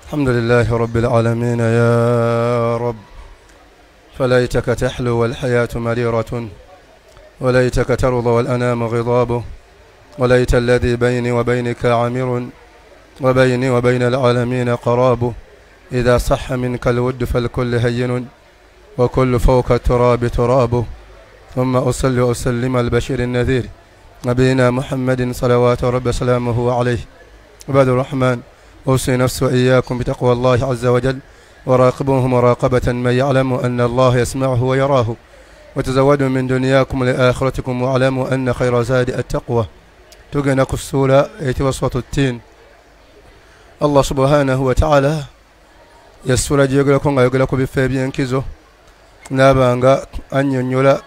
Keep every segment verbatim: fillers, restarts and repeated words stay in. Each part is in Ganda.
الحمد لله رب العالمين يا رب، فليتك تحلو والحياة مريرة، وليتك ترضى والأنام غضابه، وليت الذي بيني وبينك عامر، وبيني وبين العالمين قراب. إذا صح منك الود فالكل هين، وكل فوق التراب تراب. ثم أصلي وأسلم البشير النذير نبينا محمد صلوات رب سلامه عليه. عباد الرحمن، أوصي نفسي وإياكم بتقوى الله عز وجل، وراقبوه مراقبة من يعلم أن الله يسمعه ويراه، وتزودوا من دنياكم لآخرتكم، واعلموا أن خير زاد التقوى. تغنك السولة يتوسط التين. الله سبحانه وتعالى يسولة يقولكم يقولكم بفابين كيزو نابانغا أن ينيولا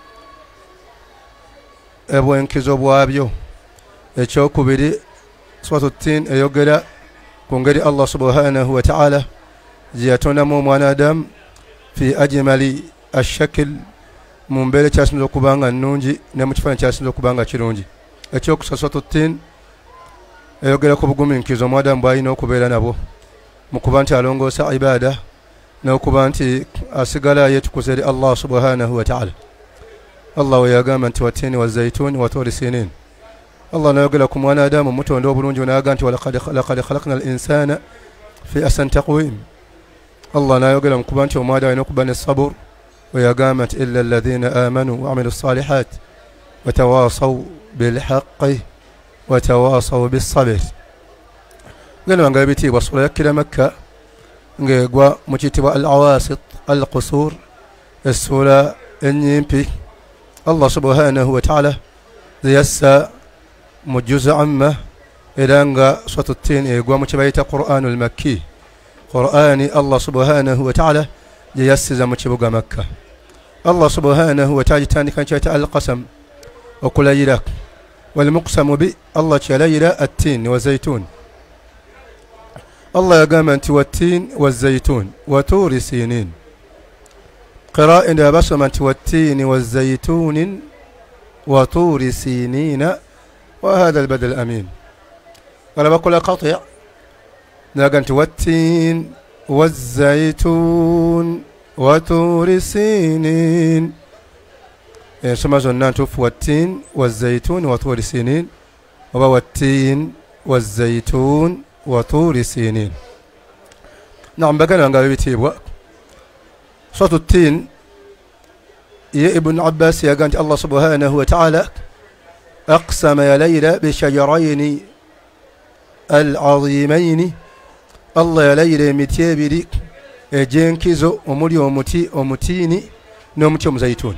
أبوين كيزو بوابيو يتشوكو بدي سوات التين يقول كونغري الله سبحانه وتعالى زياتنا مومانا دام في أجمل الشكل mumbele kyasinza okubanga nnungi ne mu kifaananyi kyasinza okubanga kirungi. Ekyokusaswa tuttin eyogera ku bugumiikirizo omwadamu bw'alina okubeera nabwo mu kuba nti alongoosa ibaada n'okuba nti asigala yeetukuza eri Allah subhanahu wa ta'ala. Allah we yagamba nti wattiini wazayituuni wa tuuri siniin. Allah n'ayogera ku mwanadamu mutonda obulungi n'aga nti laqad khalaqna al-insaana fi ahsani taqwiim. Allah n'ayogera mu kuba nti omwadamu alina okuba ne sabur ويقامت إلا الذين آمنوا وعملوا الصالحات وتواصوا بالحق وتواصوا بالصبر. قالوا أن قابتي وصول يكلا مكة قوا مجتبا العواسط القصور السولة النيمبي. الله سبحانه وتعالى زيسا مجوز عمه إلى أن صوت التين قوا مجتبا قرآن المكي قرآن الله سبحانه وتعالى يسز مجبوغا مكة. الله سبحانه وتعالى تاني كان شايت القسم وكل يلاك والمقسم بي الله شليلا التين والزيتون. الله يقام أنت والتين والزيتون وتور سينين. قراءة إذا بصم أنت والتين والزيتون وطور سينين، وهذا البدل الأمين. ولا بقول قطع ناقنت والتين والزيتون وطور سينين. ثم زنانتوف والتين والزيتون وطور سينين، والتين والزيتون وطور سينين. نعم بقنا نقول بتيبوا صوت التين. يا ابن عباس يا قانت الله سبحانه وتعالى أقسم يا ليلى بشجرين العظيمين. الله يا ليلى متيابري جنكيزو ومولي ومتي ومتيني نومتي ومزيتون.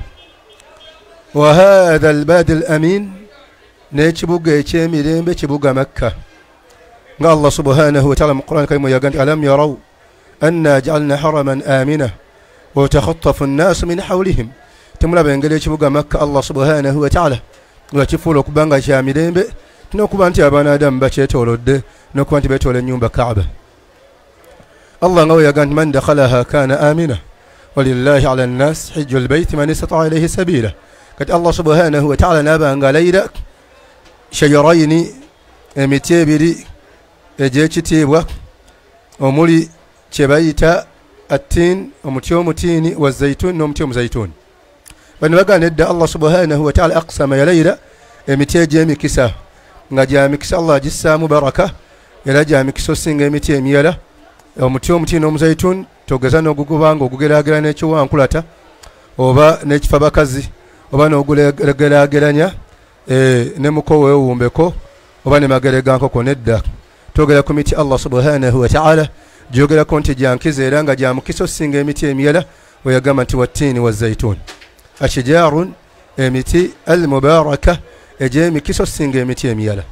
وهذا الباد الأمين نيتشبوغا يتشيميرين بيتشبوغا مكة. قال الله سبحانه وتعالى من القرآن الكريم يقول ألم يروا أنا جعلنا حرما آمنا وتخطف الناس من حولهم. تملا بينقل يتشبوغا مكة الله سبحانه وتعالى وتشفوا لك بانغا شاميرين بي نوكو أنت أبانا دم بشيتولد نوكو أنت بيتولد نيوم بكعبة. الله نوى يقول من دخلها كان آمنة ولله على الناس حج البيت من استطاع إليه سبيله. قد الله سبحانه وتعالى نابا قال لي شجرين متيبري جيتشتيبوا ومولي تبايتا التين ومتيوم تيني والزيتون ومتيوم زيتون. فنبقى ندى الله سبحانه وتعالى أقسم يا ليلى متيجي كسا نجا مكس الله جسا مباركة يلا جا مكسو سينغ متيم يلا omuti omutini omuzayituni togeza n'ogugubanga ogugeraageranya n'ekiwankulata oba n'ekifa bakazi oba n'ogugeraageranya ne muko weewumbeko oba ne magere ga nkoko. Nedda togera ku miti Allah subhanahu wa ta'ala gyogerako nti gyankiza era nga gya mukisa osinga emiti emiyala weyagamba nti wattiini wazayituni ashijarun emiti almubaraka egy'emikisa osinga emiti emiyala.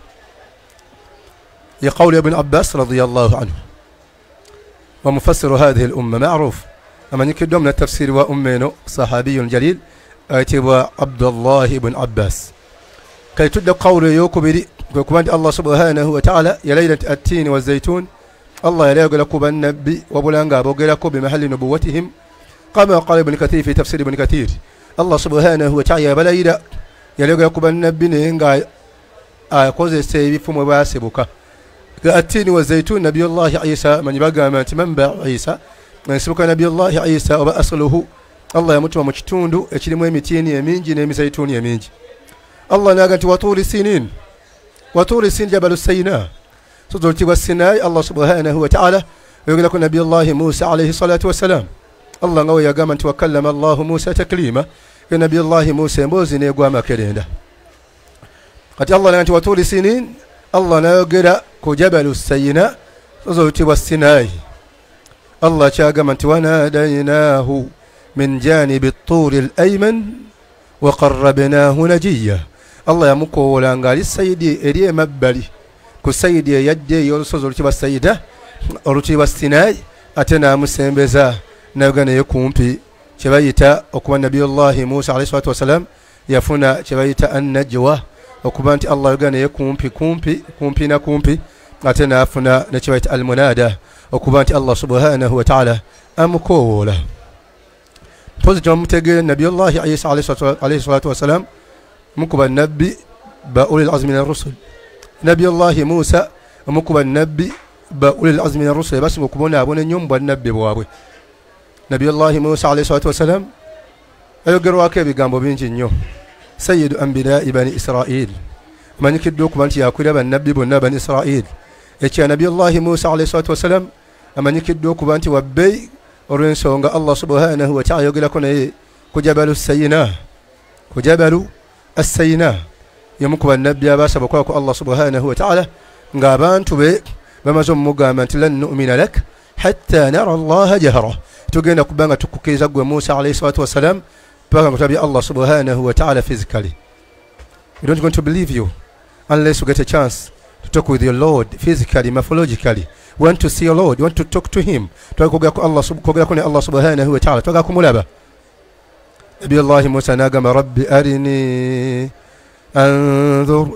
يقول ابن عباس رضي الله عنه ومفسر هذه الأمة معروف أما نكدو من التفسير وأمينو صحابي جليل أيتوا عبد الله بن عباس كي تدى قول يوكبري وكمان الله سبحانه وتعالى يا ليلة التين والزيتون. الله يلا يقول لكم النبي وبلانغا بوغي لكم بمحل نبوتهم كما قال ابن كثير في تفسير ابن كثير. الله سبحانه وتعالى يا بلايدا يلا يقول لكم النبي نينغا أكوز سيبي فم باسبوكا التين والزيتون نبي الله عيسى من يبقى ما منبع عيسى من سبك نبي الله عيسى وبأصله الله يموت ومجتوند اشلمو يمتين يمينجي نمي زيتون يمينجي الله ناقنت وطور السنين وطور السنين جبل السيناء صدرتي والسيناء الله سبحانه وتعالى يقول لك نبي الله موسى عليه الصلاة والسلام الله نوي يقام أن وكلم الله موسى تكليما نبي الله موسى موزن يقوام كرينه قد الله ناقنت وطور السنين الله ناقل كجبل السيناء صدرتي والسيناء الله شاقم أنت وناديناه من جانب الطور الأيمن وقربناه نجيا الله يمكو ولانغالي السيدي إليه مبالي كو سيدي يجي يرسوز رتي والسيدة رتي والسيناء أتنا مسلم بزا نغني يكون في شبايتا أكوى نبي الله موسى عليه الصلاة والسلام يفنى شبايتا النجوى أكوى أنت الله يغني يكون في كومبي كومبي نكومبي أتنا أفنى نشبايت المنادى أكوى أنت الله سبحانه وتعالى أمكو توزي جمع تجي نبي الله عيسى عليه الصلاة والسلام مكوب النبي بأولي العزم من الرسل نبي الله موسى مكوب النبي بأولي العزم من الرسل بس مكوبنا أبونا يوم بالنبي بوابي نبي الله موسى عليه الصلاة والسلام أيقروا كيف جنبه بينجنيو سيد أنبياء بني إسرائيل من يكدوك من تيأكل بالنبي بنا بني إسرائيل إيش نبي الله موسى عليه الصلاة والسلام من يكدوك من توبي ورنسونغ الله سبحانه وتعالى يقول لكم كجبل السيناء كجبل السيناء يمكن النبي باس بقولك الله سبحانه وتعالى غابان تبي بمزم مقامنت لن نؤمن لك حتى نرى الله جهرة تجينا كبانا تكوكي زقوا موسى عليه الصلاة والسلام بقى تبي الله سبحانه وتعالى physically. We don't going to believe you unless you get a chance to talk with your Lord physically, morphologically. Want to see your Lord, want to talk to him. Tukakuga Allah subhanahu Allah subhanahu wa ta'ala. Tukaku mulaba. Nabi Allah Musa nagama Rabbi arini anzur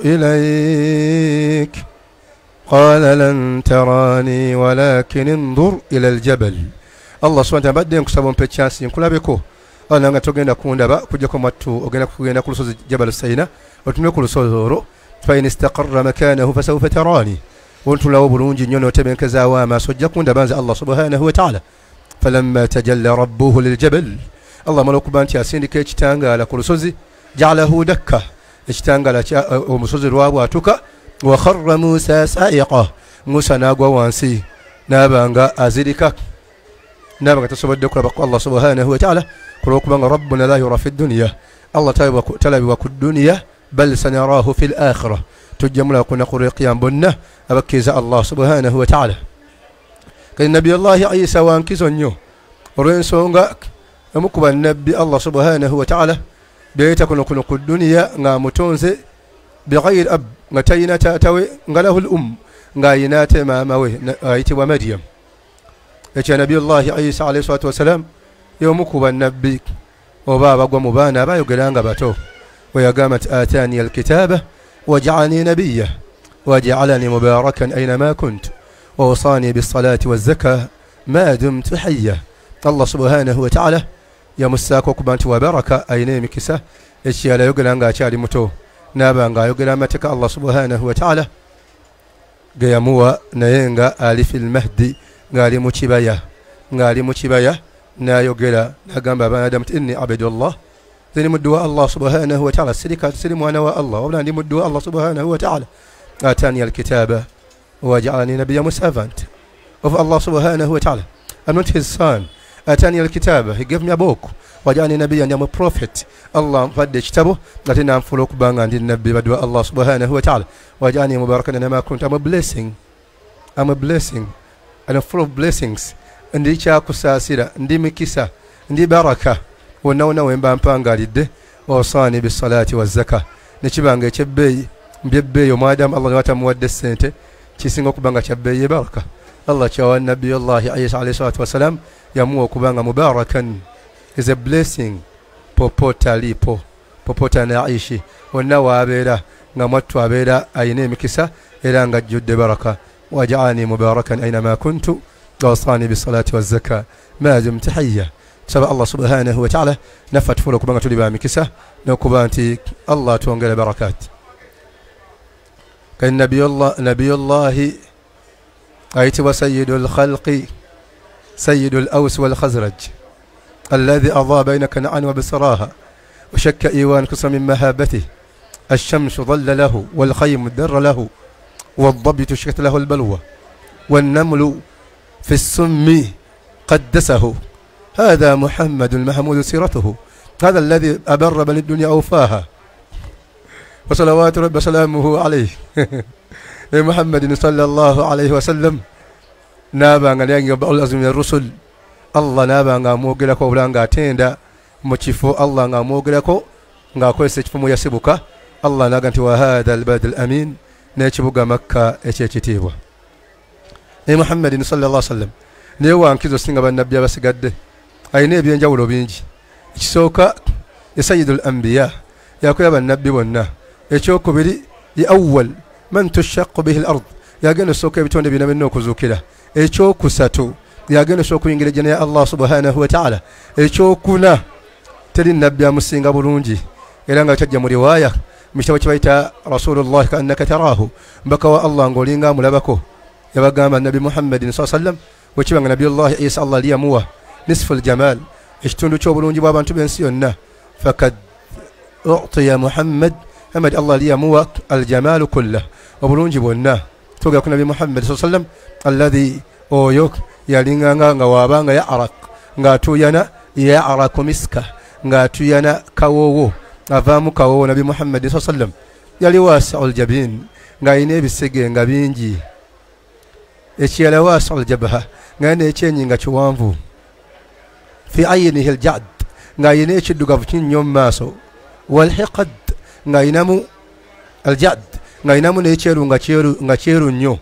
ilayk. Qala lan tarani walakin anzur ila al-jabal. Allah subhanahu wa ta'ala badde nkusaba mpe chance nkulabeko. Ana nga togenda kundaba kujja ko matu ogenda kugenda ku lusozi Jabal Sayna. Otumye ku lusozi oro. Fa in istaqarra makanahu fasawfa tarani. وانتم لو برونجي نيونو تبين كذا وما صدقون دبانز الله سبحانه وتعالى فلما تجلى ربه للجبل الله ملوك بانتي اسيني كيتشتانغا على كل سوزي جعله دكه اشتانغا على ومسوزي رواباتك وخر موسى سائقه موسى ناغوا وانسي نابانغا ازيدك نابانغا تصبدك ربك الله سبحانه وتعالى قلوك من ربنا لا يرى في الدنيا الله تلبي وكل الدنيا بل سنراه في الآخرة تجمع كنا قريقيا بنا أبكيز الله سبحانه وتعالى كان النبي الله عيسى وانكيزونيو ورنسونغا أمكب النبي الله سبحانه وتعالى بيتكن كنا الدنيا نامتونزي بغير أب نتينا تأتوي نغله الأم نغاينات ماموي آيتي ومريم يتي نبي الله عيسى عليه الصلاة والسلام يومكب النبي وبابا ومبانا با يقلانغ باتو ويقامت آتاني الكتابة وجعلني نبيا وجعلني مباركا أينما كنت ووصاني بالصلاة والزكاة ما دمت حيا الله سبحانه وتعالى يمساك وكبانت وبركة أينام كسا إشياء لا يقلانغ أشاري متو نابانغا يقلامتك الله سبحانه وتعالى قيموا نينغا آلف المهدي غالي مچبايا غالي مچبايا نا يقلا نقام بابا دمت إني عبد الله ذني مدوا الله سبحانه وتعالى سلك سلم وانا الله وبلاني مدوا الله سبحانه وتعالى آتاني الكتابة وجعلني نبيا مسافنت of Allah subhanahu wa ta'ala. I'm not his son. آتاني الكتابة. He gave me a book. وجعلني نبيا. I'm a prophet. Allah فدي كتابه لكن I'm full of bang and النبي بدوا الله سبحانه وتعالى. وجعلني مباركا أنا ما كنت. I'm a blessing. I'm a blessing. And I'm full of blessings. Ndi chako sasira. Ndi mikisa. Ndi baraka. ونونا وينبان بانغاليد وصاني بالصلاة والزكاة نشبانغ تشبي بيبي وما دام الله نواتا مود السنة تشيسينغ كبانغ تشبي بركة الله تشاوى النبي الله عيسى عليه الصلاة والسلام يمو كبانغ مباركا is a blessing popota lipo popota naishi ونوا أبيرا نمت أبيرا أيني مكسا إلى أن جد بركة وجعلني مباركا أينما كنت وصاني بالصلاة والزكاة ما دمت حيا سبب الله سبحانه وتعالى نفت فلوك بانغ تولي بامي كسا نوكبانتي الله تونغل بركات كان نبي الله نبي الله أيتوا سيد الخلق سيد الأوس والخزرج الذي أضاء بين كنعان وبصراها وشك إيوان كسر من مهابته الشمس ظل له والخيم در له والضبي تشكت له البلوى والنمل في السم قدسه هذا محمد المحمود سيرته هذا الذي أبر بني الدنيا أوفاها وصلوات رب سلامه عليه محمد صلى الله عليه وسلم نابا نيانغ بعض من الرسل الله نابا نغموغلكو بلانغا تندا مكيفو الله نغموغلكو ngakwese kifumu yasibuka Allah naganti wa hadha albad alamin nekibuga makka ekyekitibwa e Muhammad sallallahu alaihi wasallam ne wankizo singa bannabbi abasigadde ayine ebyenjawulo bingi ekisooka ya sayyidul anbiya yakoya bannabbi bonna ekyokubiri ya awwal man tushaqqu bihi al-ard yagenda sooka ebitonde bina binno okuzukira ekyokusatu yagenda sooka kuyingira jana ya Allah subhanahu wa ta'ala ekyokuna teri nabbi amusinga bulungi era nga tajja mu riwaya mishaba kibaita rasulullah ka annaka tarahu mbaka wa Allah ngolinga mulabako yabagamba nabi Muhammad sallallahu alaihi wasallam wekibanga nabi Allah Isa Allah liyamuwa nisful jamal ekitundu ky'obulungi bw'abantu b'ensi yonna fakad u'tiya Muhammad Muhammad Allah liyamuwa aljamal kullah obulungi bwonna tuga ku nabi Muhammad sallallahu alaihi wasallam alladhi oyo yalinganga nga wabanga ya araq nga tuyana ya araq miska nga tuyana kawowo avamu kawowo nabi Muhammad sallallahu alaihi wasallam yali wasi'ul jabin nga ine bisege nga bingi ekiyala wasi'ul jabha nga ine ekyenyi nga kiwanvu fi aynihi aljad nga ine ekiddugavu kinnyo maaso wal hiqad nga inamu aljad nga inamu n'ekyeru nga kyeru nga kyeru nnyo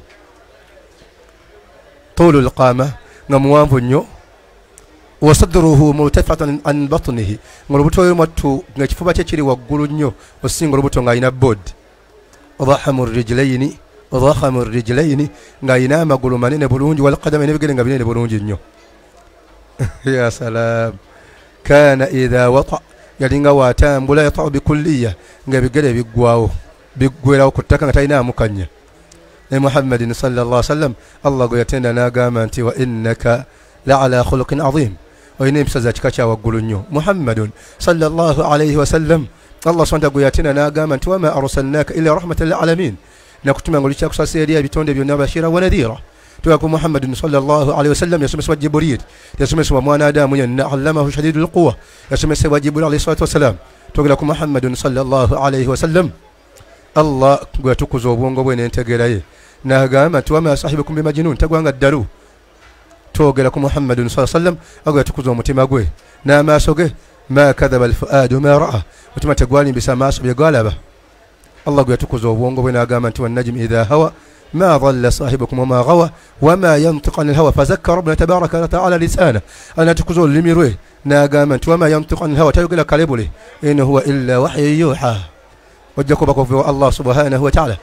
tulul qama nga muwanvu nnyo wasadruhu murtafatan an batnihi ngolubuto yomatu nga kifuba kye kiri waggulu nnyo osinga olubuto nga ina bod wadhahamu rijlaini wadhahamu rijlaini nga ina amagulu manene bulungi wal qadama n'ebigere nga binene bulungi nnyo ya salam kana idha wata yalinga watambula yata bikulliya nga ebigere biggwawo biggwerawo ku ttaka nga talina amukanya ne Muhammadin sallallahu alaihi wasallam Allah go yatenda n'agamba nti wa innaka la'ala khuluqin azim oyina empisa kika kya waggulu nnyo Muhammadun sallallahu alaihi wasallam Allah subhanahu go yatenda n'agamba nti wama arsalnaka illa rahmatan lil alamin nakutuma ngoli kyakusasa eri ebitonde byonna bashira wa nadhira tuyaku Muhammadin sallallahu alaihi wasallam yasomesebwa Jibril yasomesebwa mwana Adamu yenna allamahu shadidul quwwa yasomesebwa Jibril alayhi salatu wasalam tugera ku Muhammadin sallallahu alaihi wasallam Allah gwe tukuza obwongo bwe n'entegeera ye n'agamba nti wama sahibukum bimajnun tagwanga ddalu togera ku Muhammadin sallallahu alaihi wasallam agwe tukuza omutima gwe n'amaaso ge ma kadhaba alfuadu ma ra'a mutima tegwalimbisa amaaso bye gwalaba Allah gwe tukuza obwongo bwe n'agamba nti wan najmi idha hawa ما ضل صاحبكم وما غوى وما ينطق عن الهوى فذكر ربنا تبارك وتعالى لسانه أنا تكزول لميروي ناقامنت وما ينطق عن الهوى تيقول لك لبولي إن هو إلا وحي يوحى وجاكم بكم في الله سبحانه وتعالى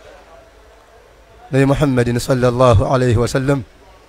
نبي محمد صلى الله عليه وسلم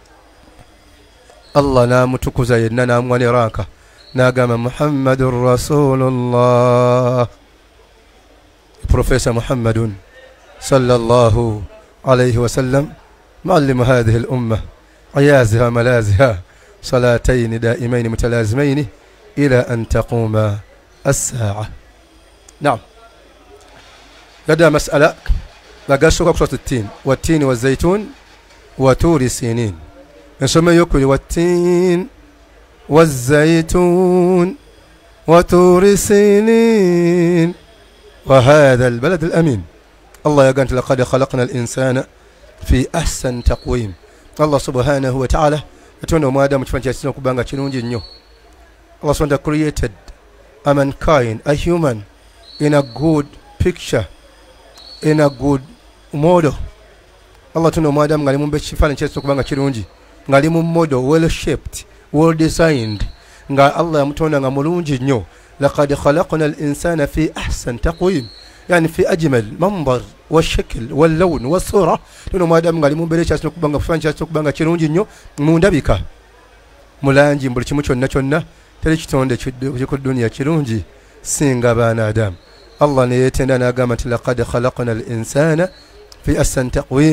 الله نام تكزي ننام ونراك ناقام محمد رسول الله بروفيسور محمد صلى الله عليه وسلم معلم هذه الأمة عيازها ملازها صلاتين دائمين متلازمين إلى أن تقوم الساعة. نعم لدى مسألة لقى سورة سورة التين والتين والزيتون وتور سينين نسمى يقول والتين والزيتون وتور سينين وهذا البلد الأمين. الله يقول لقد خلقنا الإنسان في أحسن تقويم. الله سبحانه وتعالى أتونا ما دام تفنش يسنو كبانغا تشنونجي نيو. Allah subhanahu created a mankind, a human, in a good picture, in a good model. Allah tuno ma dam ngali mumbe chifana chesto kubanga chirungi ngali mu model well shaped, well designed. Nga Allah mutona nga mulungi nnyo. لقد خلقنا الإنسان في أحسن تقويم. يعني في أجمل منظر والشكل واللون والصورة لأنه ما دام قال مبرر شاسنو كبانغا فان شاسنو كبانغا تشيرونجي نيو موندابيكا مولانجي مبرر تشمو تشونا تشونا تليش تونده تشكو الدنيا تشيرونجي سينغا بانا دام الله نيتنا ناقامت لقد خلقنا الإنسان في أحسن تقويم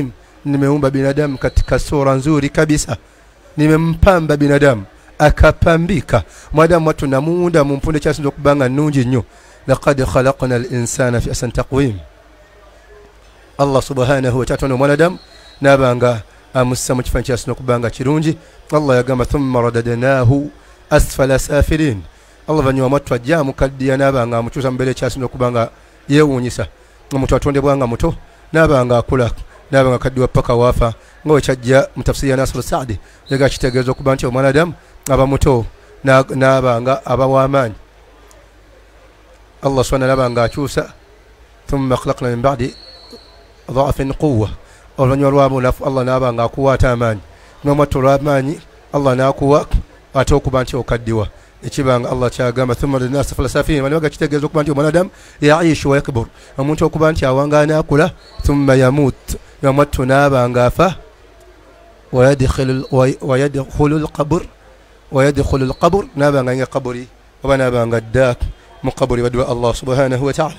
nimeumba binadamu katika sura nzuri kabisa, nimempamba binadamu akapambika. Mwanadamu watu namuunda mumpunde cyasi ndo kubanga nungi nnyo. Laqad khalaqna al-insana fi ahsani taqwim. Allah subhanahu wa ta'ala mwanadamu nabanga amussa mu kifanyi cyasi ndo kubanga kirungi. Allah yagamba thumma radadnahu asfala safilin. Allah banywa matu ajamu kaddiya nabanga amuchusa mbele cyasi ndo kubanga yewunyisa. Omuntu atondebwanga muto nabanga akula nabanga kaddiwa paka wafa. Ngo cyajja mutafsiri ya Nasr Saadi yaga kitegezo kubanti mwanadamu aba muto nabanga aba wamanyi. Allah subhanahu wa ta'ala achusa thumma khalaqna min ba'di dha'fin quwwa. Olwanyo lwabo nafu Allah nabanga akuwata amanyi. Nomatu lwamanyi Allah nakuwa atokubanti okaddiwa. Ekibanga Allah kyagamba thumma linas falsafin wali waga kitegezo kubanti mwanadamu yaishu wa yakbur. Omuntu okubanti awangana akula thumma yamut yamatu nabanga afa ويدخل ويدخل القبر ويدخل القبر نابا عن قبري وبنابا عن الداك من قبري بدو الله سبحانه وتعالى.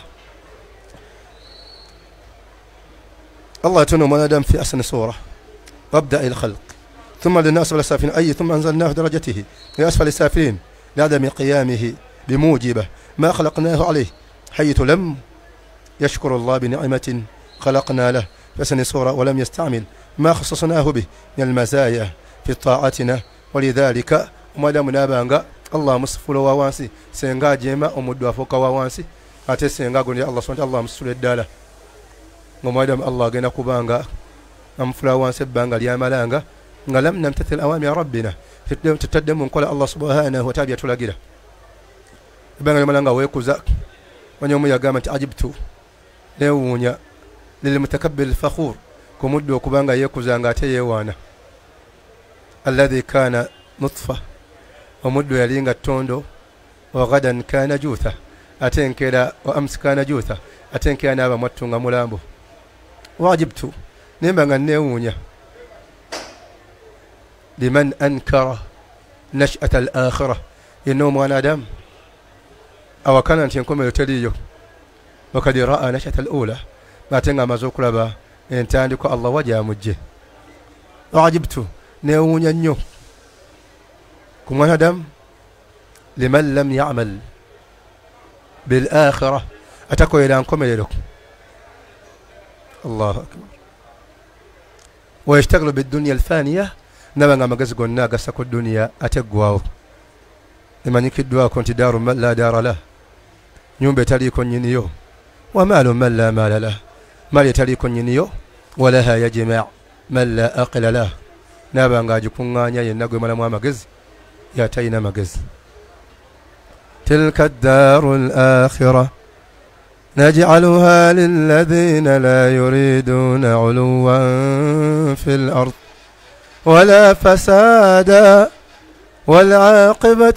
الله تنو من آدم في أحسن صورة وابدأ الخلق ثم للناس والسافلين أي ثم أنزلناه درجته لأسفل السافلين لعدم قيامه بموجبه ما خلقناه عليه حيث لم يشكر الله بنعمة خلقنا له فسن صورة ولم يستعمل ما خصصناه به من المزايا في طاعتنا. ولذلك ما دام نابانغا الله مصفول ووانسي سينغا جيما ومدوا فوق ووانسي ate senga gondi Allah subhanahu wa ta'ala musule dala ngomadam Allah gena kubanga amfula wanse banga lyamalanga ngalam namtathil awami rabbina tutaddamu qala Allah subhanahu wa ta'ala yatulagira banga lyamalanga wekuza wanyomu yagama ajibtu lewunya lilmutakabbir fakhur kumuddo kubanga yekuzanga ate yewana alladhi kana nutfa omuddo yalinga tondo wa gadan kana jutha atenkera wa ams kana jutha atenkera naba matunga mulambo wajibtu nembanga newunya liman ankara nash'at al-akhirah inno mwana adam aw kana ntinkome yoteliyo wakadi ra'a nash'at al-ula batenga mazokulaba entandiko Allah waja mujje. Wajibtu newunya nnyo ku mwana adam liman lam ya'mal bil akhirah atakoyera nkomerero. Allahu akbar. ويشتغل بالدنيا الفانية نبغى مجلس قلنا قصة الدنيا أتجواو لما نكدوا كنت دار من لا دار له يوم بتالي كن ينيو ومال من لا مال له مال يتالي كن ينيو ولها يجمع من لا أقل له نبغى نجي كنا نيا ينقل من ما مجلس ياتينا مجلس. تلك الدار الآخرة نجعلها للذين لا يريدون علوا في الأرض ولا فسادا والعاقبة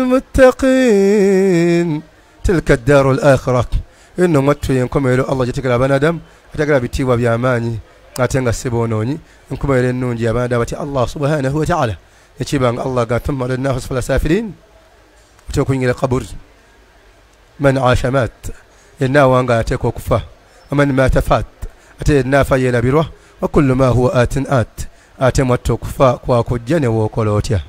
للمتقين. تلك الدار الآخرة إنه متوينكم يلو الله جتك لبنادم أتقرأ بتيوى بياماني أتنغى السبونوني إنكم يلو النونجي بنادم الله سبحانه وتعالى يتبع الله قال ثم للناس أسفل سافلين وتكون إلى قبر من عاش مات إنا وانغا أتيكو كفا ومن ما تفات أتينا فايلا بروح وكل ما هو آت آت آتم وتكفا كواكو جني وكولوتيا.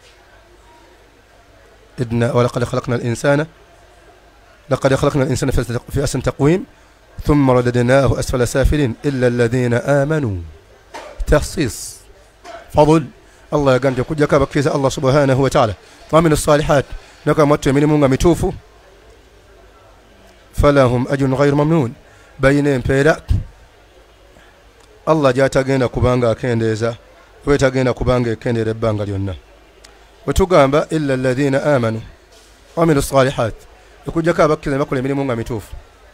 إدنا ولقد خلقنا الإنسان لقد خلقنا الإنسان في أحسن تقويم ثم رددناه أسفل سافلين إلا الذين آمنوا. تخصيص فضل الله يقول جكو جكا بكيز الله سبحانه وتعالى ومن الصالحات نكا متو من مونغا متوفو فلهم أجر غير ممنون بينهم بيدا الله جاء تغينا كبانغا كنديزا ويتغينا كبانغا كندي ربانغا ليونا وتغامبا إلا الذين آمنوا وعملوا الصالحات يقول جاكا بكيزا مكولي من مونغا متوف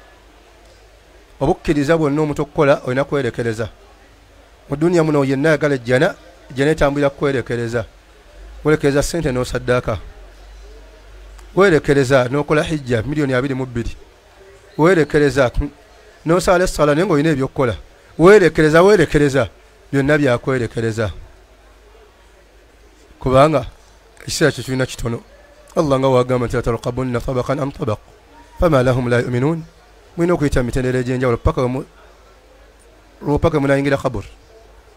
وبكيزا والنوم تقولا وينكو يدكيزا والدنيا منو ينا قال الجنة جنة تنبيلا كو يدكيزا ولكيزا سنتي نو صداكا ويدكيزا نو كولا حجة مليون يابيدي مبدي werekereza nosala sala nengo ine byokola werekereza werekereza byonna byakwerekereza kubanga isira kyo tulina kitono. Allah nga wagamba nti atalqabunna tabaqan am tabaq fama lahum la yu'minun mwino kuyita mitendere jenjawulo paka mu paka munayingira kabur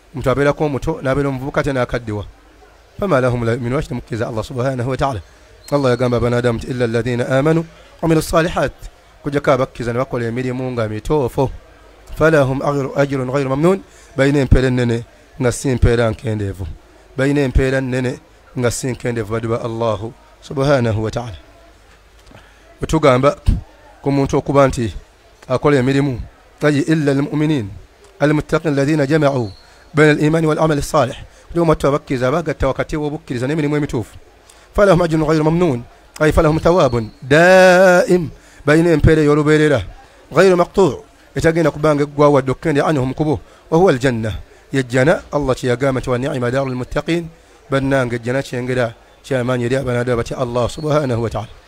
omuntu abeerako omuto n'abeera omuvubuka ate n'akaddiwa fama lahum la yu'minun lwaki temukkiriza Allah subhanahu wa ta'ala Allah yagamba banadamu illa alladhina amanu wamilu salihat kujjako abakkiriza ne bakola emirimu nga mituufu falahum ajrun ghayru mamnun balina empeera ennene nga si mpeera nkendeevu balina empeera nnene nga si nkendeevu baduba Allahu subhanahu wa ta'ala bwe tugamba ku muntu okuba nti akola emirimu ayi illa almu'minin almuttaqin alladhina jama'u bayna al-iman wal amal as-salih kulimu abakkiriza abagatta wakati w'obukkiriza n'emirimu emituufu falahum ajrun ghayru mamnun ay falahum thawabun daa'im balina empeera ey'olubeerera ghayru maqtu' etagenda kubanga eggwa wadde okukendera anhum kubo wa huwa aljanna yejjana Allah kyeyagamba nti wa ni'ma daarul muttaqin bannange ejjana kyengera kyamaanyi eri abanadamu batya Allah subhanahu wa ta'ala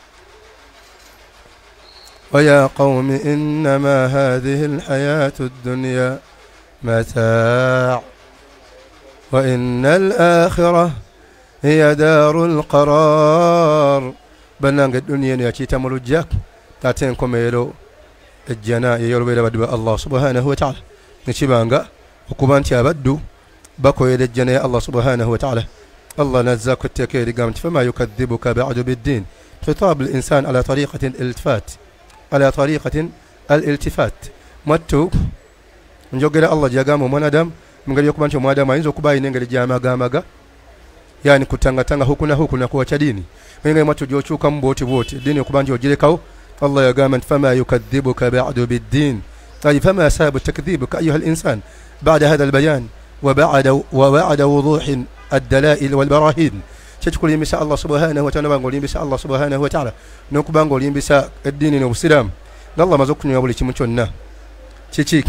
ويا قوم إنما هذه الحياة الدنيا متاع وإن الآخرة هي دار القرار بنانك الدنيا يأتي تمرجك تاتينكم يلو الجناء يلو بيلا بدو الله سبحانه وتعالى نشبانك وكبانتي أبدو بكو يد الجناء الله سبحانه وتعالى الله نزاك التكير قامت فما يكذبك بعد بالدين خطاب الإنسان على طريقة الالتفات على طريقة الالتفات متو نجوغلا الله جاغامو منادم mngali yokubancho mwadama inzo kubayi nengeli jama gamaga yani kutanga tanga huku na huku na kuwa chadini wenga matu jochuka mboti boti dini yokubancho jirekawo Allah yagama fama yukadhibuka ba'du bid-din ay fama sababu takdhibuka ayuha al-insan ba'da hadha al-bayan wa ba'da wa ba'da wuduh ad-dalail wal barahin chachukuli yimbisa Allah subhanahu wa ta'ala bangoli yimbisa Allah subhanahu wa ta'ala nokubangoli yimbisa ad-dini no busilamu Allah mazokunywa buli kimu kyonna chichi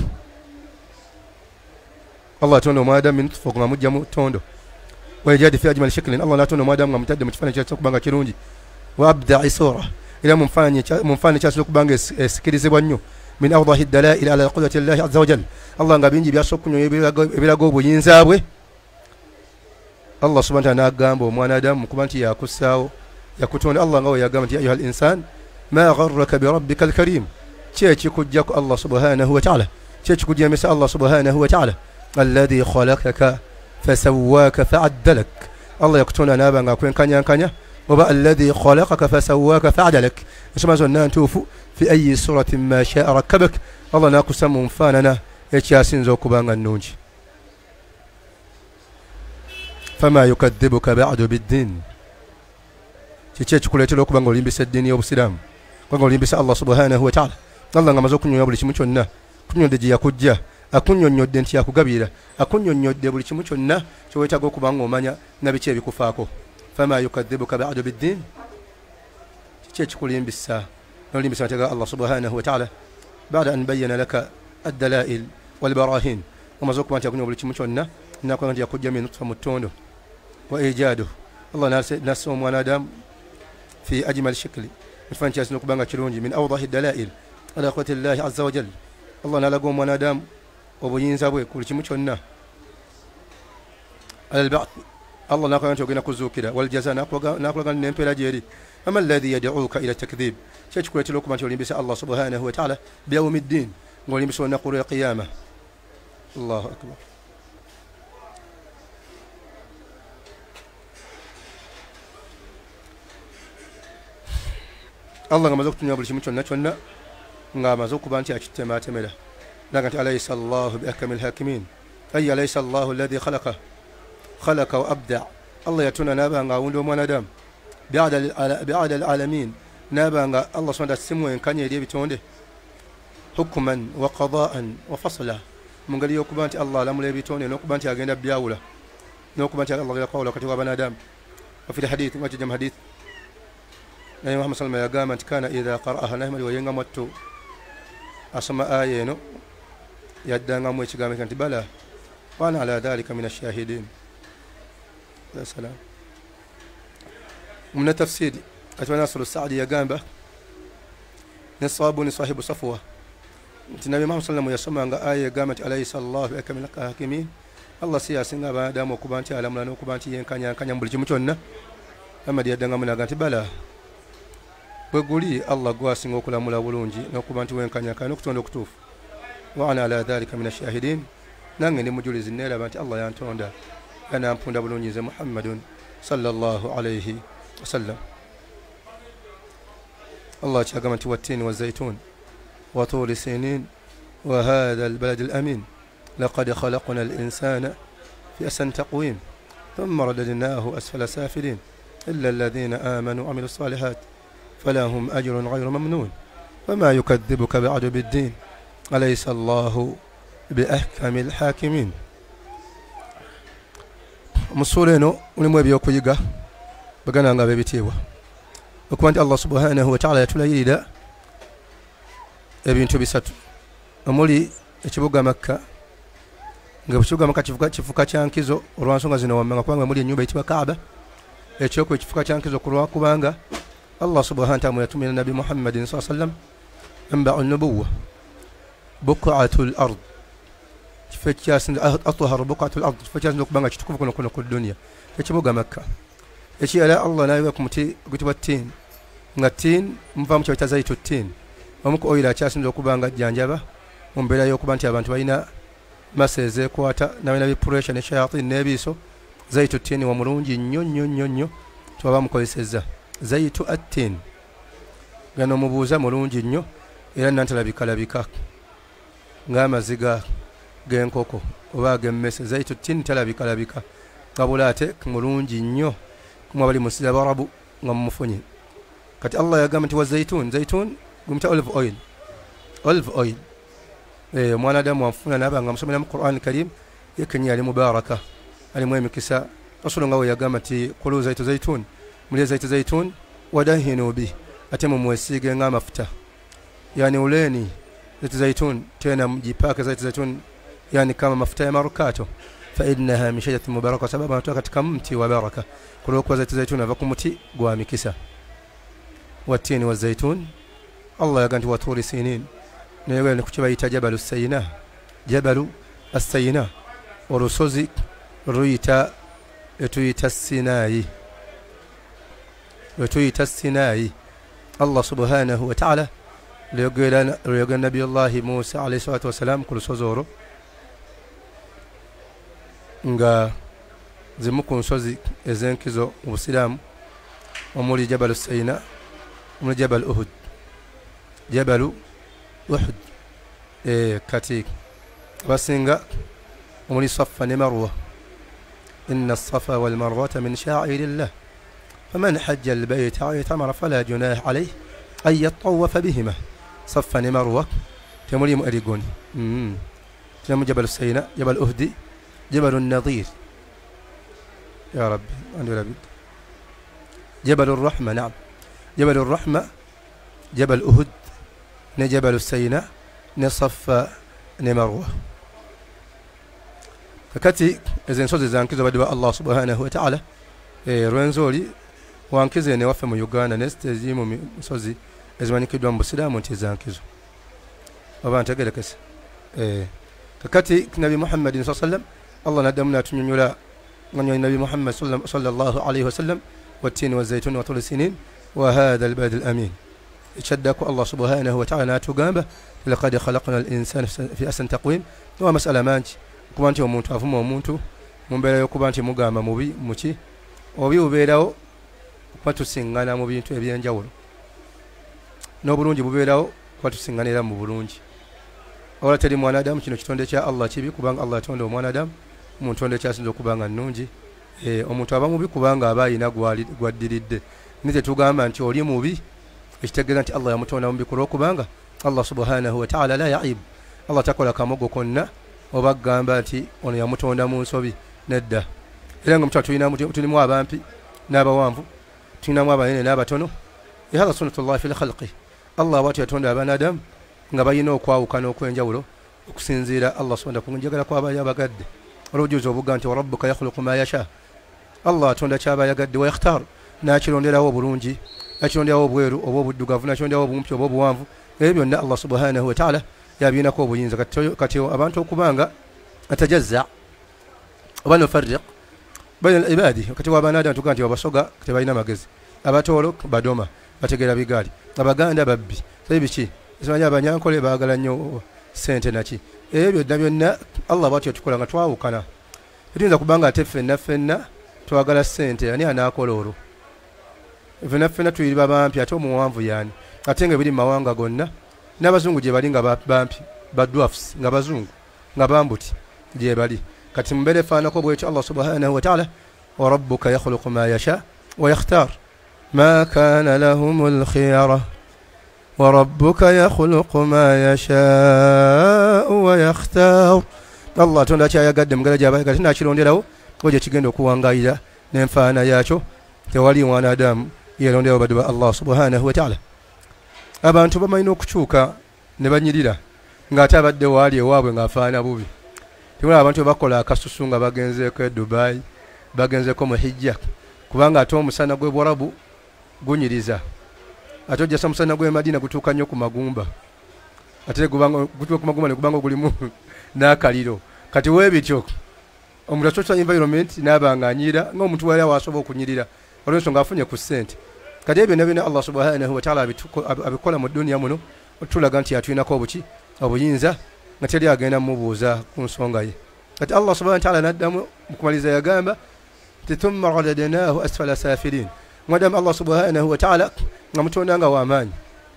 Allah tono maadamu ntufuka nga mujja mu tondo wajadi fi ajmal shaklin Allah la tono maadamu nga mutadde mu kifaananyi kya kubanga kirungi wa abda'i sura ila mumfanye mumfanye kya kubanga esikirizibwa nnyo min awdahi dalail ala qudrati Allah azza wa jalla Allah nga bingi byasokunywa ebirago obuyinza bwe Allah subhanahu wa ta'ala agamba omwana Adamu kuba nti yakusaawo yakutonda Allah nga yagamba nti ayuha al-insan ma gharraka bi rabbika al-karim kyeki kujjako Allah subhanahu wa ta'ala kyeki kujjamisa Allah subhanahu wa ta'ala الذي خلقك فسواك فعدلك الله يقتلنا نابا نكون كانيا كانيا وبقى الذي خلقك فسواك فعدلك اسمع زنان توفو في أي صورة ما شاء ركبك الله ناقسم فاننا يتياسين زوكو بان النونج فما يكذبك بعد بالدين تيتش كوليتي لوكو بان غولين بس الدين يوم السلام بان غولين بس الله سبحانه وتعالى الله نغما زوكو نيو بلي شمچonna kunyo deji yakujja akunyonyodde nti yakugabira akunyonyodde buli kimu kyonna kyowetaga okubanga omanya nabiki ebikufaako fama yukadhibuka ba'du bid-din kiki ekikulimbisa nolimbisa ntaga Allah subhanahu wa ta'ala ba'da an bayyana laka ad-dalail wal barahin omaze okuba nti akunywa buli kimu kyonna nakola nti yakujja mu nutfa mu ttondo wa ijadu Allah nassa omwana Adamu fi ajmal shakli mufanyi kyasina okubanga kirungi min awdahi ad-dalail ala quwwati Allah azza wa jalla Allah nalaga omwana Adamu obuyinza bwe ku kimu kyonna al-ba'th Allah nakola nti ogenda kuzuukira wal jazaa nakulaga n'empeera gyeri ama alladhi yad'uka ila takdhib kyekikuleetera okuba nti olimbisa Allah subhanahu wa ta'ala biyawmi ddin ng'olimbisa olunaku lw'eqiyama Allahu akbar Allah ng'amaze okutunya buli kimu kyonna kyonna ng'amaze okuba nti akitematemera لكن أليس الله بأحكم الحاكمين أي أليس الله الذي خلقه خلق وأبدع الله يتونا نابا نغاوندو منادم بعد العالمين نابا الله سبحانه السمو إن كان يدي بتونده حكما وقضاء وفصلا من قال يوكبانت الله لم لي بتونده نوكبانت أجينا بياولا نوكبانت الله غير قوله كتب بنادم وفي الحديث وجدم حديث أي محمد صلى الله عليه وسلم كان إذا قرأها نهمل وينغمت أسماء آيينو يدنا مويش قامك أنت بلا وأنا على ذلك من الشاهدين يا سلام ومن التفسير أتمنى ناصر السعدي يقام به نصابني صاحب صفوة النبي محمد صلى الله عليه وسلم يسمى آية قامت أليس الله بأكمل الحاكمين الله سياسنا بعد ما كبانتي على ملانو كبانتي ينكان ينكان ينبل جمتنا أما دي يدنا من أغانتي بلا بقولي الله قواسي وكلا ملا ولونجي نكبانتي وينكان ينكان نكتون نكتوف وأنا على ذلك من الشاهدين nange ndi mujulizi neeraba nti Allah yantonda yanampunda bulungi nze Muhammadun sallallahu alayhi wasallam. Allah kyagamba nti wattini wazaytun wa turi sinin wa hadha albalad alamin laqad khalaqna alinsana fi ahsani taqwim thumma radadnahu asfala safilin illa alladhina amanu wa amilu salihat falahum ajrun ghayru mamnun wama yukadhibuka ba'du bid-din alaysa Allahu biahkami alhakimin. Musura eno mulimu ebyokuyiga bagana nga bebitiibwa okuba nti Allah subhanahu wa ta'ala yatulayirira ebintu bisatu omuli ekibuga Makka nga ekibuga Makka kifuka kifuka kyankizo olwansonga zino wamanga kubanga muli ennyumba eyitibwa Kaaba ekyoko ekifuka kyankizo kulwa kubanga Allah subhanahu wa ta'ala yatumira Nabi Muhammadin sallallahu alayhi wa sallam anba'u an-nubuwwa buq'atul ard kifekyasinze atahharu buq'atul ard kifekyasinze okubanga kitukuvu kuno kuno ku dunya ekibuga Makka ekiyala Allah nayiwa ku muti gutibwa tin nga tin muva mu kyota zaitu tin omuko oyira akyasinze okubanga jjanjaba mu mbeera y'okuba nti abantu balina maseze kwata nabina bi pressure ne shayatin nebiso zaitu tin wa mulungi nnyo nnyo nnyo nnyo twaba mukozeseza zaitu at-tin gano mubuuza mulungi nnyo era nantala bikalabika ng'amaziga g'enkoko oba g'emmese zaitu tin talabikalabika kabula ate mulungi nnyo kumwe bali musira barabu nga mumufunye kati Allah yagamba nti wa zaitun zaitun gumta olive oil olive oil eh mwana adamu amfuna naba nga musomera mu Qur'an Karim yakenya ali mubaraka ali mu emikisa rasulullah ngawe yagamba nti kulu zaitu zaitun muli zaitu zaitun wadahinu bi ate mu mwesige nga mafuta yani uleni zaitu zaitun tena mjipaka zaitu zaitun yani kama mafuta ya marukato fa innaha min shajaratin mubarakah sababu anatoka katika mti wa baraka kulo kwa zaitu zaitun ava ku muti gwa mikisa watini wa zaitun Allah yaganti wa turi sinin newe kukibayita jabalu sayina jabalu as-sayina olusozi ruyita etuyita Sinai etuyita Sinai Allah subhanahu wa ta'ala liyogera liyogera nabi Allah Musa alayhi salatu wasalam ku lusozi olwo nga zimu ku nsozi ez'enkizo mu Busiraamu omuli jabalu sayina omuli jabalu Uhud jabalu Uhud eh kati basinga omuli Safa ne Marwa inna as-Safa wal Marwata min sha'irillah faman hajja al-bayta aw itamara fala junah alayhi ay yatawafa bihima Safa ne Marwa temuli mu erigoni mm temu jabalu sayina jabal Uhud جبل النظير يا رب عند ربي جبل الرحمة نعم جبل الرحمة جبل أهد نجبل السيناء نصف نمروه فكتي إذن صوت زانكيزو بدو الله سبحانه وتعالى روانزولي وانكيزي نوفم يوغانا نستزيم صوزي إزماني كدوان بسلام وانتي زانكيزو وبان تقلكس فكتي نبي محمد صلى الله عليه وسلم الله ندمنا تنيولا من النبي محمد صلى الله عليه وسلم والتين والزيتون وطول السنين وهذا البلد الأمين يشدك الله سبحانه وتعالى تقامه لقد خلقنا الإنسان في أحسن تقويم ومسألة مانج كوانتي ومونتو أفهم ومونتو مبلا يكوانتي مقامة مبي مشي وبي وبيلاو كوانتو سنغانا مبي انتو يبيان جاولو no bulungi bubeerawo kwatusinganira mu bulungi wala teri mwana adamu kino kitonde kya Allah kibi kubanga Allah yatonda omwana adamu mu ntonde kyasinza okubanga nnungi eh omuntu aba mubi kubanga aba ayina gwaddiridde nite tugamba nti oli mubi ekitegeeza nti Allah yamutonda mubi kubanga Allah subhanahu wa ta'ala la ya'ib Allah takola kamogo konna oba gamba nti ono yamutonda mu nsobi nedda era nga mutatu ina mutu tulimu abampi n'abawanvu tulinamu abanene n'abatono ehaba sunnatullah fil khalqi Allah watu yatonda abanadamu nga bayina okwawukana okwenjawulo okusinziira Allah subhanahu wa ta'ala kwaba yabagadde olujuzo obuga nti rabbuka yakhluqu ma yasha Allah atonda kyaba yagadde wa yakhtar nakironderawo obulungi nakironderawo obweru oba obuddugavu nakironderawo obumpi oba obuwanvu ebyo byonna Allah subhanahu wa ta'ala yabinako obuyinza kati abantu okubanga atajazza oba nofarriq bayna al-ibadi kati wabanadamu tuga nti wabasoga tebalina magezi abatolo badoma bategera bigali abaganda babbi sabiki Ismanya abanyankole baagala nnyo sente naki ebyo byonna Allah bwatyo tukola nga twawukana tuyinza kubanga ate ffenna ffenna twagala ssente ani anaakola olwo ffenna ffenna tuyiriba bampi ate omuwanvu yaani ate nga biri mu mawanga gonna n'abazungu gye bali nga bampi badwafs nga bazungu nga bambuti gye bali kati mbeera efaanako bwekyo Allah subhanahu wa ta'ala wa rabbuka yakhluqu ma yasha wa yakhtar ma kana lahumul khiyara wa rabbuka yakhluqu ma yasha wa yakhtar Allah tonda kyayagadde mugala gyabaye kati nakironderawo oje kigenda okuwangayira n'enfaana yakyo tewali mwanadamu yeronderawo baddu ba Allah subhanahu wa ta'ala abantu bamalina okukyuka ne banyirira ng'ate abadde waali ewaabwe ng'afaana bubi tewali abantu bakola akasusu nga bagenzeeko e Dubai bagenzeeko mu hijja kubanga ate omusana gw'e Bwarabu gunyiriza ate ojjasa omusana gw'e Madina gutuuka nnyo ku magumba ate gutuuka ku magumba ne gubanga gulimu n'akaliro kati weebityo omuntu akyokya environment n'abanga anyira ng'omuntu wali awasobola okunyirira olw'ensonga afunye ku ssente kati ebyo byonna byonna Allah subhanahu wa ta'ala abikola mu dduniya muno tulaga nti atulinako obuki obuyinza nga teri agenda mumubuuza ku nsonga ye kati Allah subhanahu wa ta'ala n'addamu mu kumaliza yagamba nti thumma radadnahu asfala safirin mwadamu Allah subhanahu wa ta'ala nga mutonda nga w'amaanyi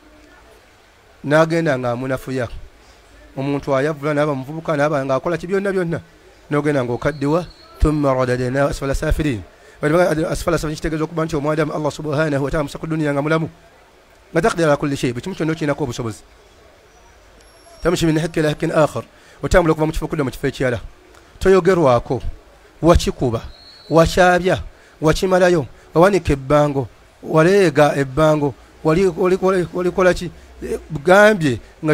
n'agenda nga amunafuya omuntu ayavula n'aba muvubuka n'aba ng'akola ki byonna byonna n'ogenda ng'okaddiwa thumma radadnahu asfala safirin asfala safirin kitegeeza okuba nti omwadamu Allah subhanahu wa ta'ala musa ku duniya nga mulamu nga taqdira ala kulli shay buli kimu kyonna okirinako obusobozi tamshi min hakki ila hakkin akhar otambula okuva mu kifo kudda mu kifo ekirala toyogerwako wakikuba wakyabya wakimalayo wawanika ebbango waleega ebbango walikola ki gambye nga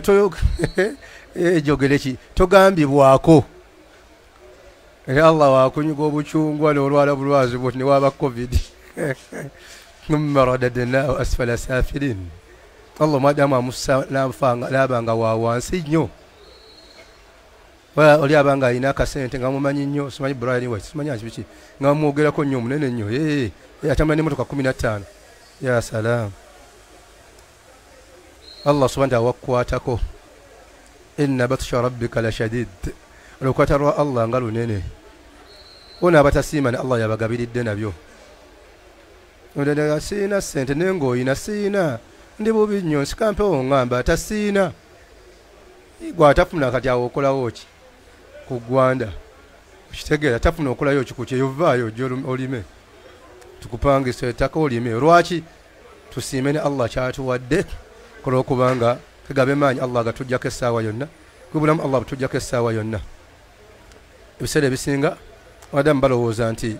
ejogere ki togambibwako era Allah wakunyuga obucungwa n'olwala bulwazi bwoti ne waba covid thumma radadnahu asfala safirin Allah madamu amussa n'abanga wa wansi nnyo oli abanga alina akasente nga mumanyi nnyo simanyi Brian White simanyi akibiki nga mwogerako nnyo omunene nnyo atambula n'emmotoka kumi na ttaano ya salaam Allah subhanahu wa wakwatako inna batsha rabbika la shadid olukwata lwa Allah nga lunene ona abatasiima ne Allah yabagabiridde nabyo ondera siina ssente nengoyina siina ndi bubi nnyo nsikampewo ngamba atasiina gwe atafuna kati awo okolawo ki ku ggwanda kitegeera tafuna okolayo ki ku kyeyovaayo ojja olime tukupangisa ettaka olime lwaki tusiime ne Allah kyatuwadde olwokubanga tugabe maanyi Allah gatujjako essaawa yonna gwebulamu Allah butujjako essaawa yonna ebiseera ebisinga abadamu balowooza nti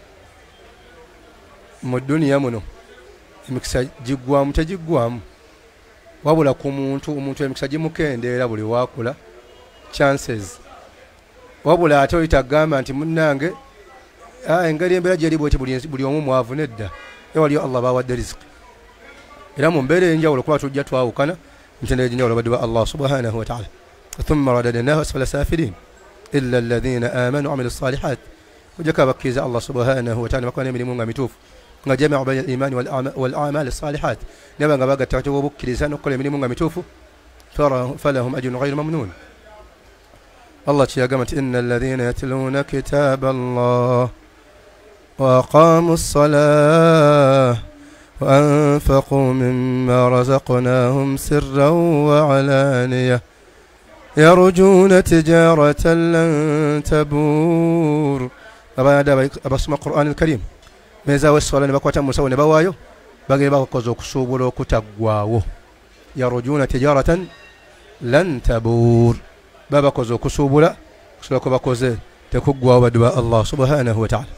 mu dduniya muno emikisa giggwamu tegiggwamu wabula ku muntu omuntu emikisa gimukendeera buli waakula chances wabula ate oyita agamba nti munnange engeri embeera gyeri bweti buli omu mwavu nedda ewaliyo Allah bawadde riziki era mu mbeera enjawulo kuba tujja twawukana mitendera gy'enjawulo baddu ba Allah subhanahu wa ta'ala thumma radadnahu asfala safirin illa alladhina amanu wa amilu salihat kujjako abakkiriza Allah subhanahu wa ta'ala bakola n'emirimu nga mituufu nga jami'u bayna al-iman wal a'mal as-salihat naba nga bagatta wakati w'obukkiriza n'okukola emirimu nga mituufu falahum ajrun ghayru mamnun Allah kiyagamba nti inna alladhina yatluna kitaba Allah wa aqamu as-salah wa anfaqu mimma razaqnahum sirran wa alaniyah yarjuna tijaratan lan tabur abada abasoma Qur'an al-Karim meza weswala ne bakwata musawo ne bawaayo bagere bakoze okusuubula okutaggwawo yarjuna tijaratan lan tabur baba kozo okusuubula kusobola ko bakoze tekuggwawo baddu ba Allah subhanahu wa ta'ala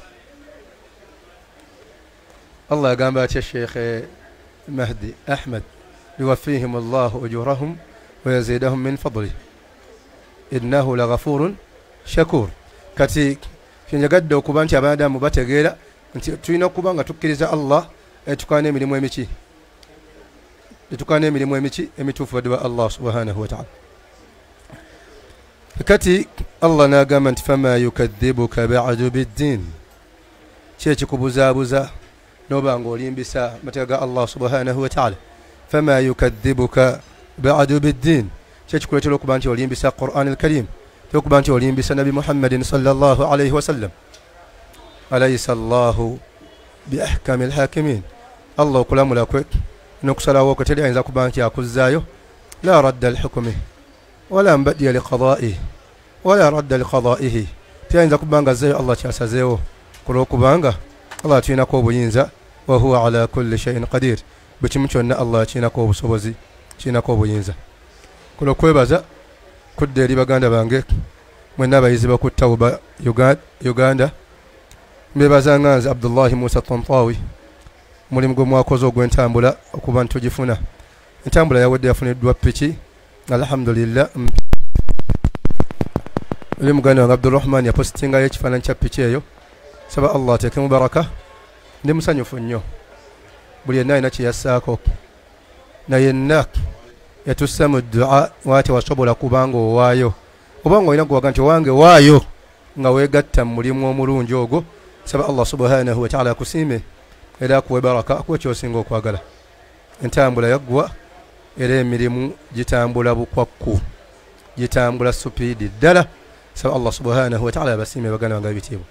Allah yagamba atya Sheikh Mahdi Ahmad yuwaffihim Allah ujurahum wa yazidahum min fadli innahu laghafurun shakur kati kinjagadde okuba nti abadamu bategeera nti tulina okuba nga tukkiriza Allah etukana emirimu emiki etukana emirimu emiki emituufu baddu ba Allah subhanahu wa ta'ala kati Allah n'agamba nti fama yukadhibuka ba'du biddin ki ekikubuzaabuza n'oba ng'olimbisa amateeka ga Allah subhanahu wa ta'ala fama yukadhibuka ba'du biddin ki ekikuleetera okuba nti olimbisa Qur'an al-Karim tyokuba nti olimbisa nabi Muhammadin sallallahu alayhi wasallam. Alaysa Allahu bi ahkamil hakimin. Allah okulamula kwe n'okusalawo kwe teri ayinza kuba nti akuzzaayo. La radda lihukumi wala mbadya liqadaihi wala radda liqadaihi. Tiyayinza kuba nga azzeeyo Allah kyasazeewo kulwokubanga Allah atulinako obuyinza. Wa huwa ala kulli shay'in qadir. Buli kimu kyonna Allah akirinako obusobozi, kirinako obuyinza. Kulo kwebaza kudda eri baganda bange mwenna abayizi baku Tawba Uganda. Mbebaza nga nze Abdullahi Musa Tantawi mulimu gwe mwakoze ogw'entambula okuba ntugifuna. Entambula yawedde yafuniddwa piki alhamdulillah. Oli muganda wange Abdurrahman yapositingayo ekifaananyi kya piki eyo. Saba Allah ateekemu baraka. Ndi musanyufu nnyo buli yenna alina kye yassaako, na yenna yatussa mu du'a waate wasobola kubanga owaayo oba nga olina kuwaga nti owange waayo nga weegatta mu mulimu omulungi ogwo. Saba Allah subhanahu wa ta'ala akusiime era akuwe baraka, akuwe kyosinga okwagala. Entambula yaggwa era emirimu gitambula bukwakku, gitambula supiidi ddala. Saba Allah subhanahu wa ta'ala abasiime baganda bange ebitiibwa.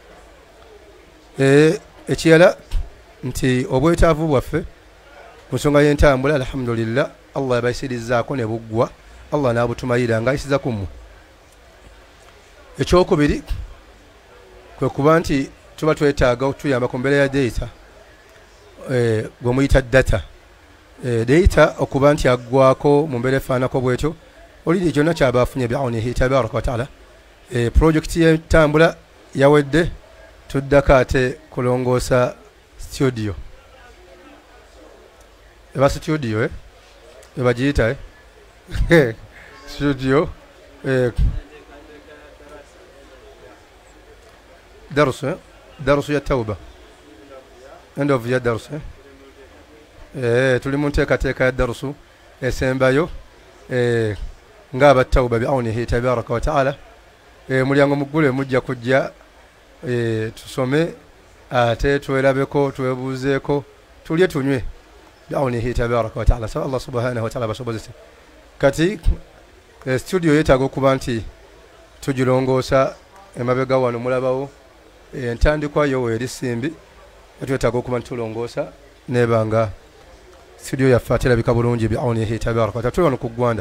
Ekirala nti obwetaavu bwaffe mu nsonga y'entambula alhamdulillah Allah yabayisirizzaako ne buggwa, Allah n'abutumayira ng'ayisiza ku mmwe. Ekyokubiri kwe kuba nti tuba twetaaga okutuyamba ku mbeera ya data gwe muyita data. Data okuba nti aggwako mu mbeera efaanako bwetyo oliri kyonna kyaba afunye bi'awnihi tabaraka wa ta'ala. Projekiti y'entambula yawedde, tuddako ate kulongoosa studio. Eba studio eh eba giyita eh studio eh darsu eh darsu ya Tawba, end of ya darsu eh eh tuli mu nteekateeka ya darsu esembayo eh ng'aba Tawba bi'awnihi tabaraka wa ta'ala. eh mulyango mugule mujja kujja eh tusome ate twelabeko twebuuzeeko tulye tunywe bi'awnihi tabaraka wa ta'ala. Saba Allah subhanahu wa ta'ala basobozese. Kati studio yeetaaga okuba nti tugirongoosa emabega wano mulabawo entandikwayo weeri simbi, twetaaga okuba nti tulongoosa nebanga studio yaffe aterabika bulungi bi'awnihi tabaraka wa ta'ala. Tuli wano ku Gwanda.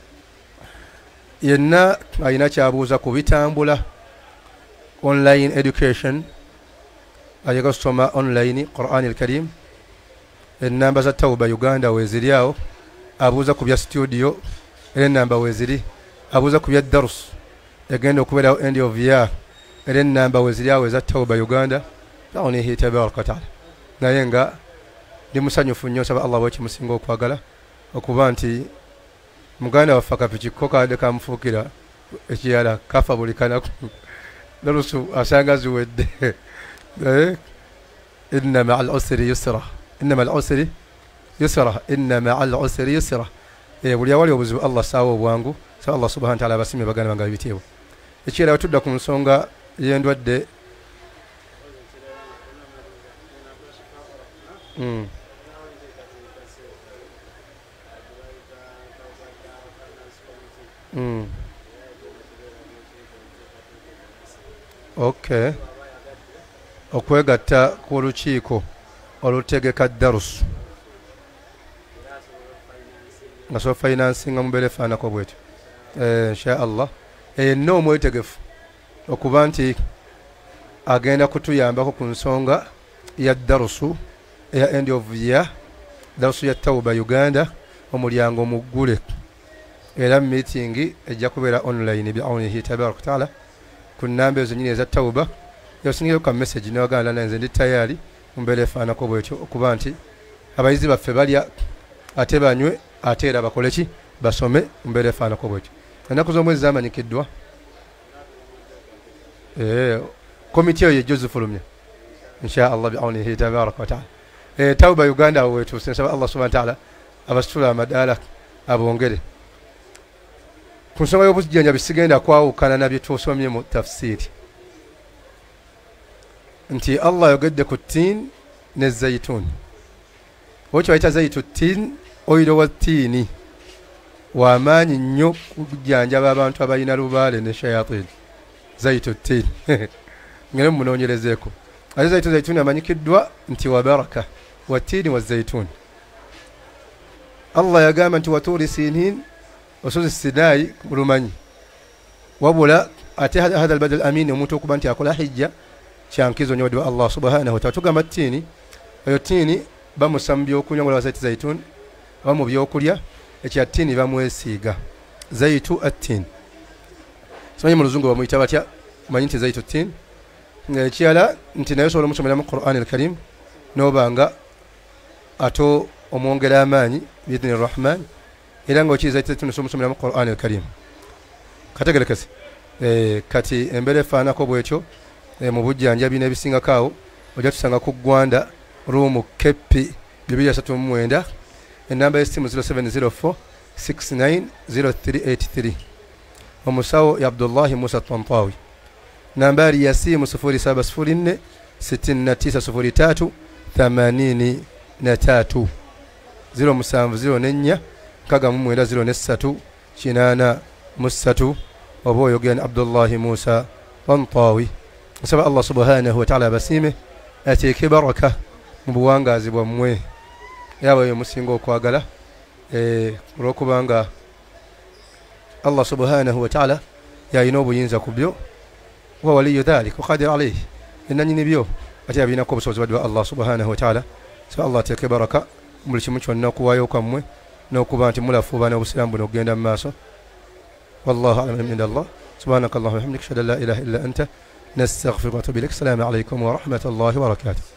Yenna alina kyabuuza ku bitambula online education, ayaga kusoma online Qur'an al-Karim. Enamba za Tawba Uganda weeziri awo, abuuza ku bya studio era enamba weeziri, abuuza ku bya darus egenda okubeerawo end of year era enamba weeziri awo eza Tawba Uganda. Bi'awnihi tabaraka wa ta'ala. Naye nga ndi musanyufu nnyo, saba Allah bwekimusinga okwagala okuba nti muganda waffe akapikiko kadde kamufuukira ekirala kafa buli kanaku darusu asanga ziwedde. Inna ma'al usri yusra, inna ma'al usri yusra, inna ma'al usri yusra. Buli awali obuzibu Allah saawa obwangu. Sa Allah subhanahu wa ta'ala abasiime baganda bange ebitiibwa. Ekirala wetudda ku nsonga y'endwadde mm. Mm. Okay. Okwegatta ku lukiiko olutegeka darusu nga so finansinga mu mbeera efaanako bwetyo insha Allah. Yenna omwetegefu okuba nti agenda kutuyambako ku nsonga ya darusu eya end of year, darusu ya Tawba Uganda, omulyango muggule era meeting ejja kubeera online bi'awnihi tabaraka wa ta'ala ku nnamba ezo nnyini eza Tawba. Yasingayo ka message n'abaganda nanze ndi tayari mu mbeera efaanako bwetyo okuba nti abayizi baffe balya ate banywe ate era bakole ki basome mu mbeera efaanako bwetyo. Ennaku z'omwezi zamanyikiddwa. Eh, komiti eyo yejjo zifulumye insha Allah bi'awnihi tabaraka wa ta'ala. Eh, Tawba Uganda wetuuse, nsaba Allah subhanahu wa ta'ala abasitula amadaala abongere. Ku nsonga y'obujjanjabi sigenda kwawukana na bye tusomye mu tafsiri nti Allah yogedde ku ttiin ne zayituuni. Okyo bayita zayituun, oyiro wa ttiini wamaanyi nnyo kujjanjaba abantu abalina lubaale ne shayatin. Zaitu tin ngere munoonyerezeeko ate zaitu zaituni amanyikiddwa nti wa baraka wa tini wa zaituni. Allah yagamba nti waturi sinin wasuzi sinai lumanyi wabula ate hadha albadal amin omuntu okuba nti akola hijja kyankizo nnyo wadde Allah subhanahu wa ta'ala. Tugamba tini eyo tini bamusa mu byokunywa ngola zaiti zaituni bamu byokulya ekya tini bamwesiiga zaitu at-tin. Simanyi mu luzungu bamuyita batya manyi nti zaitu tin. Ekirala nti naye osobola omusomera mu Qur'an al-Karim n'obanga ato omwongera amaanyi biidhni rahman era ng'okiri zaitu tin osobola omusomera mu Qur'an al-Karim. Kategerekese e, kati embeera efaanako bwetyo e, mu bujjanjabi n'ebisingako awo ojja tusanga ku Gwanda ruumu kepi bibiri asatu mu mwenda ennamba y'essimu zero seven zero four six nine zero three eight three. Omusawo ya Abdullahi Musa Tantawi. Nambari ya simu sufuri saba sufuri nne sitini na tisa sufuri tatu themanini na tatu zero musanvu zero nenya kaga mu mwenda zero nesatu kinana musatu. Oba oyogera Abdullahi Musa Tantawi. Nsaba Allah subhanahu wa ta'ala basime ateeke baraka mu buwangazi bwammwe yaba yo musinga okwagala e, olwokubanga Allah subhanahu wa ta'ala yalina obuyinza ku byo wa waliyu dhalik wa qadir alayhi enanyini byo ate yabinako obusobozi bwa Allah subhanahu wa ta'ala. So Allah ateeke baraka buli kimu kyonna okuwaayo kwammwe n'okuba nti mulafuuba n'obusiraamu buno okugenda mu maaso. Wallahu a'lam inda Allah. Subhanaka Allahumma wa bihamdika ashhadu an la ilaha illa anta nastaghfiruka wa atubu ilaik. Assalamu alaykum wa rahmatullahi wa barakatuh.